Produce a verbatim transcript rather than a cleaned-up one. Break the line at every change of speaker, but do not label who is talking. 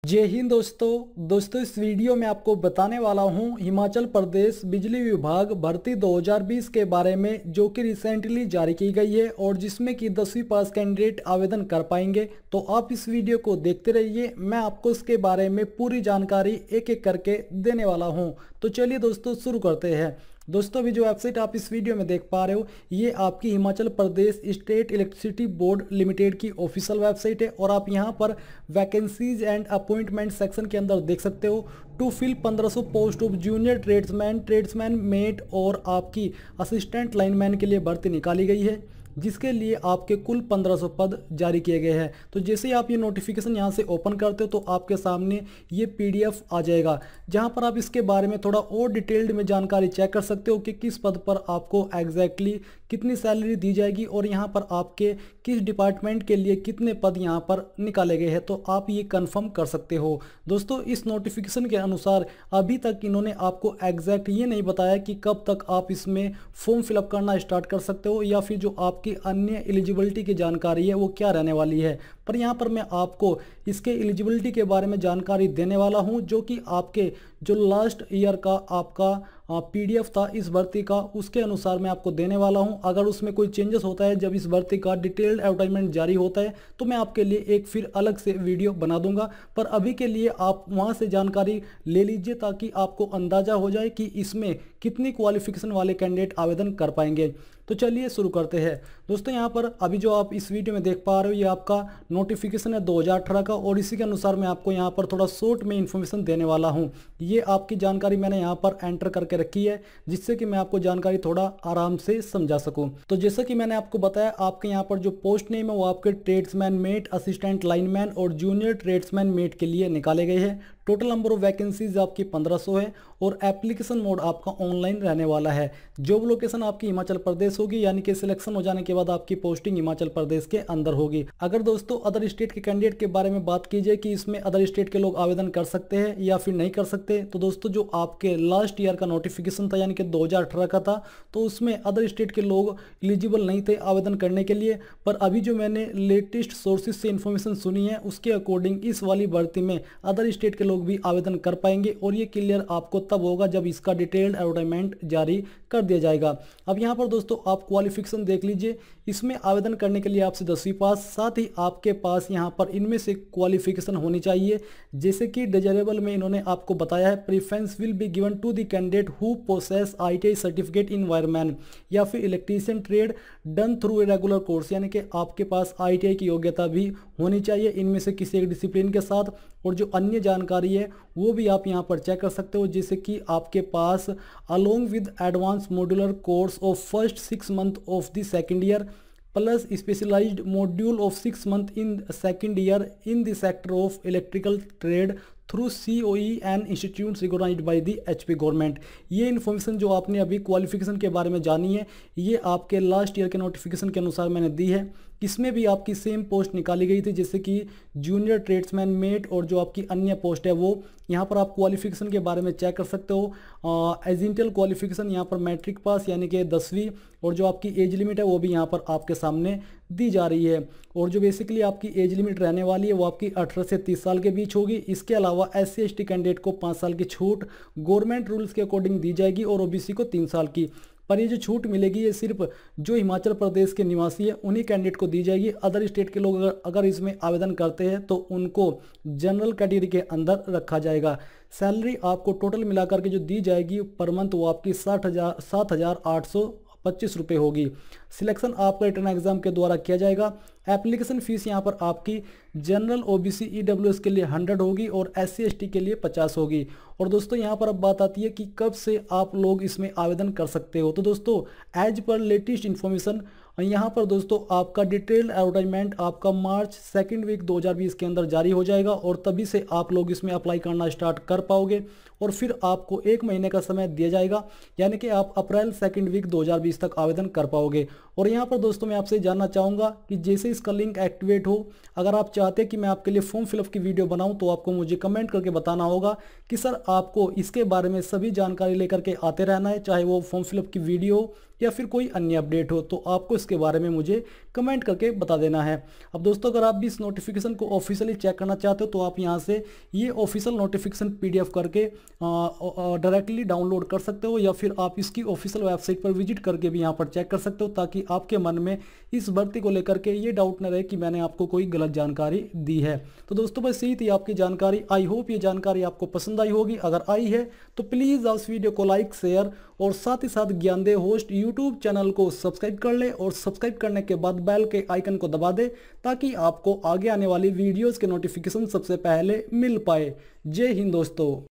जय हिंद दोस्तों दोस्तों इस वीडियो में आपको बताने वाला हूं हिमाचल प्रदेश बिजली विभाग भर्ती दो हज़ार बीस के बारे में, जो कि रिसेंटली जारी की गई है और जिसमें कि दसवीं पास कैंडिडेट आवेदन कर पाएंगे। तो आप इस वीडियो को देखते रहिए, मैं आपको इसके बारे में पूरी जानकारी एक एक करके देने वाला हूं। तो चलिए दोस्तों शुरू करते हैं। दोस्तों अभी जो वेबसाइट आप इस वीडियो में देख पा रहे हो, ये आपकी Himachal Pradesh state electricity board limited की ऑफिशियल वेबसाइट है और आप यहां पर वैकेंसीज एंड अपॉइंटमेंट सेक्शन के अंदर देख सकते हो टू फिल पंद्रह सौ post of junior tradesman, tradesman mate और आपकी असिस्टेंट लाइनमैन के लिए भर्ती निकाली गई है, जिसके लिए आपके कुल पंद्रह सौ पद जारी किए गए हैं। तो जैसे ही आप ये नोटिफिकेशन यहाँ से ओपन करते हो तो आपके सामने ये पीडीएफ आ जाएगा, जहाँ पर आप इसके बारे में थोड़ा और डिटेल्ड में जानकारी चेक कर सकते हो कि किस पद पर आपको एग्जैक्टली कितनी सैलरी दी जाएगी और यहाँ पर आपके किस डिपार्टमेंट के लिए कितने पद यहाँ पर निकाले गए हैं। तो आप ये कंफर्म कर सकते हो। दोस्तों इस नोटिफिकेशन के अनुसार अभी तक इन्होंने आपको एग्जैक्ट ये नहीं बताया कि कब तक आप इसमें फॉर्म फिलअप करना स्टार्ट कर सकते हो या फिर जो आप की अन्य एलिजिबिलिटी की जानकारी है वो क्या रहने वाली है। पर यहाँ पर मैं आपको इसके एलिजिबिलिटी के बारे में जानकारी देने वाला हूँ, जो कि आपके जो लास्ट ईयर का आपका पीडीएफ था इस भर्ती का, उसके अनुसार मैं आपको देने वाला हूं। अगर उसमें कोई चेंजेस होता है, जब इस भर्ती का डिटेल्ड एडवर्टाइजमेंट जारी होता है, तो मैं आपके लिए एक फिर अलग से वीडियो बना दूंगा। पर अभी के लिए आप वहां से जानकारी ले लीजिए ताकि आपको अंदाजा हो जाए कि इसमें कितनी क्वालिफिकेशन वाले कैंडिडेट आवेदन कर पाएंगे। तो चलिए शुरू करते हैं। दोस्तों यहाँ पर अभी जो आप इस वीडियो में देख पा रहे हो, ये आपका नोटिफिकेशन है दो हज़ार अठारह का और इसी के अनुसार मैं आपको यहाँ पर थोड़ा शॉर्ट में इन्फॉर्मेशन देने वाला हूँ। ये आपकी जानकारी मैंने यहाँ पर एंटर करके रखी है, जिससे कि मैं आपको जानकारी थोड़ा आराम से समझा सकूं। तो जैसा कि मैंने आपको बताया, आपके यहाँ पर जो पोस्ट नेम है वो आपके ट्रेड्समैन मेट, असिस्टेंट लाइनमैन और जूनियर ट्रेड्समैन मेट के लिए निकाले गए हैं। टोटल नंबर ऑफ वैकेंसीज आपकी पंद्रह सौ है और एप्लीकेशन मोड आपका ऑनलाइन रहने वाला है। जॉब लोकेशन आपकी हिमाचल प्रदेश होगी, यानी कि सिलेक्शन हो जाने के बाद आपकी पोस्टिंग हिमाचल प्रदेश के अंदर होगी। अगर दोस्तों अदर स्टेट के कैंडिडेट के बारे में बात कीजिए कि इसमें अदर स्टेट के लोग आवेदन कर सकते हैं या फिर नहीं कर सकते, तो दोस्तों जो आपके लास्ट ईयर का नोटिफिकेशन था यानी कि दो हज़ार अठारह का था, तो उसमें अदर स्टेट के लोग एलिजिबल नहीं थे आवेदन करने के लिए। पर अभी जो मैंने लेटेस्ट सोर्सेज से इन्फॉर्मेशन सुनी है, उसके अकॉर्डिंग इस वाली भर्ती में अदर स्टेट के लोग भी आवेदन कर पाएंगे और ये क्लियर आपको तब होगा जब इसका डिटेल्ड एडवर्टाइजमेंट जारी कर दिया जाएगा। अब यहाँ पर दोस्तों आप क्वालिफिकेशन देख लीजिए। इसमें आवेदन करने के लिए आपसे दसवीं पास, साथ ही आपके पास यहाँ पर इनमें से क्वालिफिकेशन होनी चाहिए। जैसे कि डिजायरेबल में इन्होंने आपको बताया है, preference will be given to the candidate who possess ITI certificate in wireman या फिर electrician trade done through a regular course, यानी कि आपके पास आईटीआई की योग्यता भी होनी चाहिए इनमें से किसी एक डिसिप्लिन के साथ। और जो अन्य जानकारी है वो भी आप यहाँ पर चेक कर सकते हो, जैसे कि आपके पास along with advance modular course of first six month of the second year plus specialised module of six month in second year in the sector of electrical trade through C O E and institute recognised by the H P government. ये information जो आपने अभी qualification के बारे में जानी है, ये आपके लास्ट ईयर के नोटिफिकेशन के अनुसार मैंने दी है। इसमें भी आपकी सेम पोस्ट निकाली गई थी, जैसे कि जूनियर ट्रेड्समैन मेट और जो आपकी अन्य पोस्ट है वो। यहाँ पर आप क्वालिफिकेशन के बारे में चेक कर सकते हो। एजेंटल क्वालिफिकेशन यहाँ पर मैट्रिक पास यानी कि दसवीं, और जो आपकी एज लिमिट है वो भी यहाँ पर आपके सामने दी जा रही है। और जो बेसिकली आपकी एज लिमिट रहने वाली है वो आपकी अठारह से तीस साल के बीच होगी। इसके अलावा S C S T candidate को पाँच साल की छूट गवर्नमेंट रूल्स के अकॉर्डिंग दी जाएगी और ओबीसी को तीन साल की। पर ये जो छूट मिलेगी ये सिर्फ जो हिमाचल प्रदेश के निवासी है उन्हीं कैंडिडेट को दी जाएगी। अदर स्टेट के लोग अगर अगर इसमें आवेदन करते हैं तो उनको जनरल कैटेगरी के अंदर रखा जाएगा। सैलरी आपको टोटल मिलाकर के जो दी जाएगी पर मंथ वो आपकी साठ हज़ार सात हज़ार आठ सौ पच्चीस रुपये होगी। सिलेक्शन आपका रिटर्न एग्जाम के द्वारा किया जाएगा। एप्लीकेशन फीस यहाँ पर आपकी जनरल ओबीसी ईडब्ल्यूएस के लिए हंड्रेड होगी और एससी एसटी के लिए पचास होगी। और दोस्तों यहाँ पर अब बात आती है कि कब से आप लोग इसमें आवेदन कर सकते हो। तो दोस्तों एज पर लेटेस्ट इन्फॉर्मेशन यहाँ पर दोस्तों आपका डिटेल्ड एडवर्टाइजमेंट आपका मार्च सेकेंड वीक दो हज़ार बीस के अंदर जारी हो जाएगा और तभी से आप लोग इसमें अप्लाई करना स्टार्ट कर पाओगे और फिर आपको एक महीने का समय दिया जाएगा, यानी कि आप अप्रैल सेकेंड वीक दो हज़ार बीस तक आवेदन कर पाओगे। और यहाँ पर दोस्तों मैं आपसे जानना चाहूँगा कि जैसे इसका लिंक एक्टिवेट हो, अगर आप चाहते हैं कि मैं आपके लिए फॉर्म फिलअप की वीडियो बनाऊँ तो आपको मुझे कमेंट करके बताना होगा कि सर आपको इसके बारे में सभी जानकारी लेकर के आते रहना है, चाहे वो फॉर्म फिलअप की वीडियो या फिर कोई अन्य अपडेट हो, तो आपको इसके बारे में मुझे कमेंट करके बता देना है। अब दोस्तों अगर आप भी इस नोटिफिकेशन को ऑफिशियली चेक करना चाहते हो तो आप यहाँ से ये ऑफिशियल नोटिफिकेशन पीडीएफ करके डायरेक्टली डाउनलोड कर सकते हो, या फिर आप इसकी ऑफिशियल वेबसाइट पर विजिट करके भी यहाँ पर चेक कर सकते हो, ताकि आपके मन में इस भर्ती को लेकर के ये डाउट न रहे कि मैंने आपको कोई गलत जानकारी दी है। तो दोस्तों बस यही थी आपकी जानकारी। आई होप ये जानकारी आपको पसंद आई होगी। अगर आई है तो प्लीज़ आप इस वीडियो को लाइक, शेयर और साथ ही साथ ज्ञानदेव होस्ट यूट्यूब चैनल को सब्सक्राइब कर ले, और सब्सक्राइब करने के बाद बेल के आइकन को दबा दे, ताकि आपको आगे आने वाली वीडियोस के नोटिफिकेशन सबसे पहले मिल पाए। जय हिंद दोस्तों।